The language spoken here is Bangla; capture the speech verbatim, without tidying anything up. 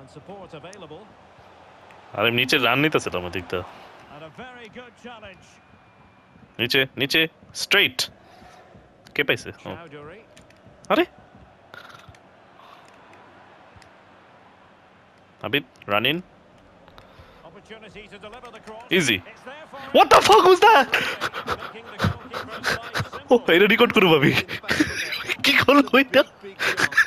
and support available. আরে নিচে রান নিতেছে তো আমাদের দিকটা And a very good challenge. নিচে নিচে স্ট্রেট কে পাইছে ও Chowdhury. আরে Abid run in Opportunity to deliver the cross. Easy. It's there for What the fuck was that? making the goalkeeper's life ও simple. এটা রেকর্ড করব আমি কি করলো এটা Big shot.